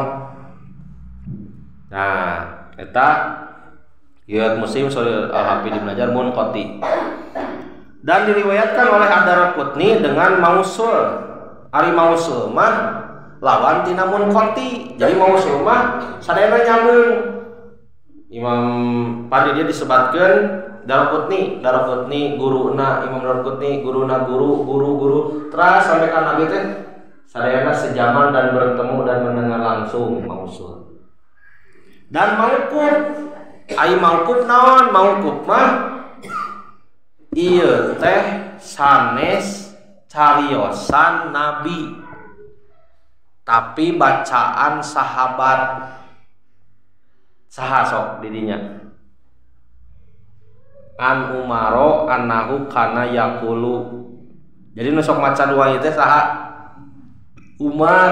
Nah, eta riwayat Muslim sahih Al-Hafidz Ibnu Hajar munqati. Dan diriwayatkan oleh Ad-Darqutni dengan mausul. Ari mausul mah lawan tina munqati. Jadi mausul mah sadayana nyambung. Imam pada dia disebutkan Darqutni guruna Imam Darqutni guruna guru terus sampai ka Nabi teh sadayana sejaman dan bertemu dan mendengar langsung mausul. Dan mauquf ai mauquf naon? Mauquf mah ieu teh sanes cariosan Nabi tapi bacaan sahabat. Saha sok didinya an Umaro annahu kana yaqulu. Jadi nu sok maca dua ieu teh saha? Umar.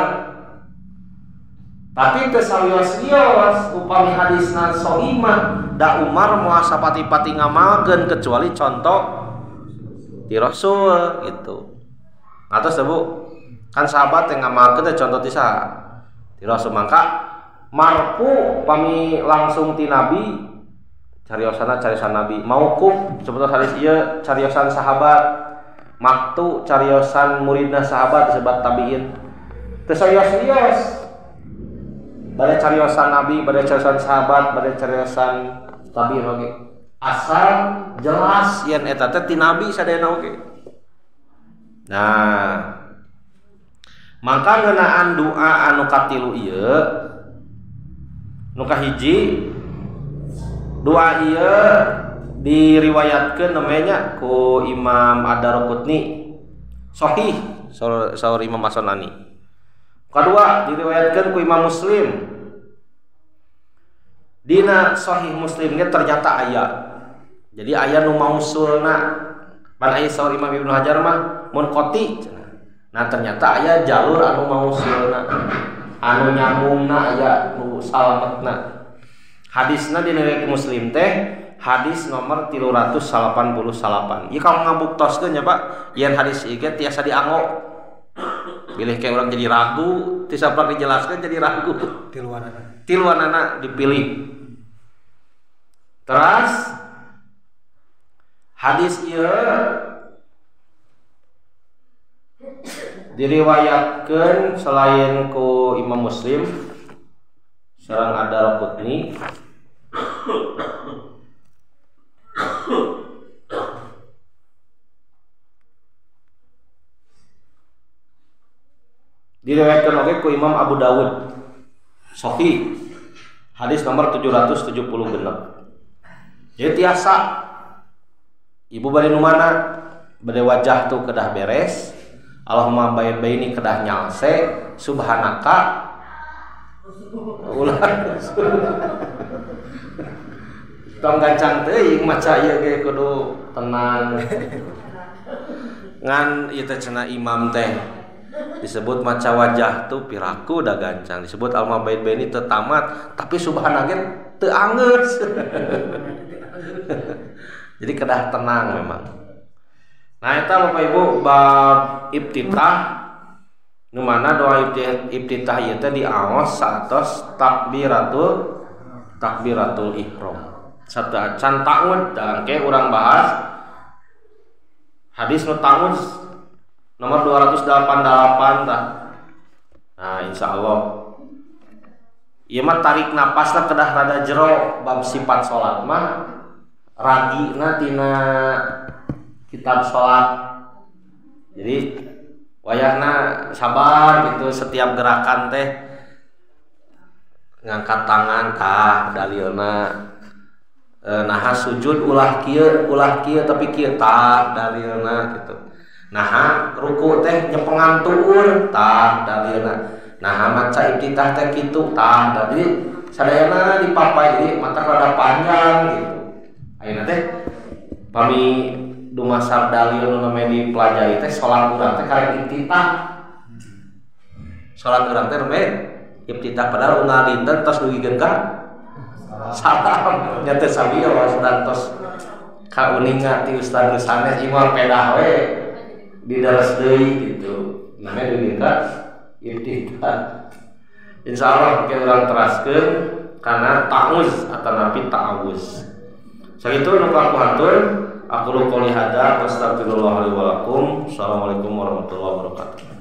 Tapi teu salios-lios upami hadisna sahih mah da Umar moal sapati-pati ngamalkeun kecuali contoh ti Rasul gitu. Atos teh Bu, kan sahabat yang ngamalkeun teh contoh ti saha? Ti Rasul. Mangka marfu pami langsung ti Nabi cariosan Nabi. Mauquf sebetulnya hadis ieu cariosan sahabat. Maktu cariosan muridna sahabat disebut tabiin. Teu salios-lios. Bade cariosan Nabi, bade cariosan sahabat, bade cariosan tabiin oge. Asal jelas yen eta teh ti Nabi sadayana oge. Nah, maka ngeunaan doa anu katilu ieu nu kahiji doa ieu diriwayatkeun namanya ku Imam Ad-Darqutni sahih saur Imam As-Sanani. Kedua diriwayatkeun ku Imam Muslim. Dina sahih Muslim ge ternyata aya. Jadi aya nu mausulna. Pan aya saur Imam Ibnu Hajar mah munqati. Nah ternyata aya jalur anu mausulna. Anu nyambungna aya nu salametna. Hadisna dina riwayat Muslim teh hadis nomor 388. Ieu kalau ngabuktoskeun nya Pak, yen hadis ieu tiasa dianggo. Bilih kayak orang jadi ragu, tisaprak dijelaskan jadi ragu. Tiluanana dipilih. Terus hadis ieu diriwayatkeun selain ku Imam Muslim sareng Ad-Darqutni diriwayatkan oge ku Imam Abu Dawud sahih hadis nomor 770 genep. Jadi tiasa ibu bade nu mana bade wajah tuh kedah beres Allahumma baini kedah nyalse subhanaka ulah tong gancang teuing maca ieu ge kudu tenang ngan ieu teh cenah imam teh disebut maca wajah tuh piraku da gancang disebut Allahumma baini teu tamat tapi subhanaka teu angeus jadi kedah tenang memang. Nah eta Bapak Ibu bab iftitah nu mana doa iftitah ieu teh diaos satos takbiratul ihram. Can ta'ud dangke urang bahas hadis nu ta'ud nomor 288 tah. Nah insyaallah ieu mah tarik napasna kedah rada jero bab sifat salat mah ragina tina kitab sholat. Jadi wayahna sabar gitu setiap gerakan teh ngangkat tangan tah dalilna naha sujud ulah kieu tapi kieu tah dalilna gitu. Naha ruku teh nyepengan tuur tah dalilna. Naha maca iftitah teh kitu tah jadi sadayana dipapai jadi mata rada panjang gitu. Ayeuna teh pami dumasar dalil nu namanya dipelajari teh salat urang teh karek iftitah. Salat urang teh namanya iftitah padahal unggal dinten tos dugikeun ka salam. Nya teh sabieu wasdan tos ka uninga ti ustaz sanes imam pedah we didares deui gitu. Namanya dugikeun ka iftitah. Insyaallah ke urang teraskeun kana ta'awuz atanapi ta'awuz. Sakitu nu aku hatur aku qouli hada astaghfirullah li wa lakum. Assalamualaikum warahmatullahi wabarakatuh.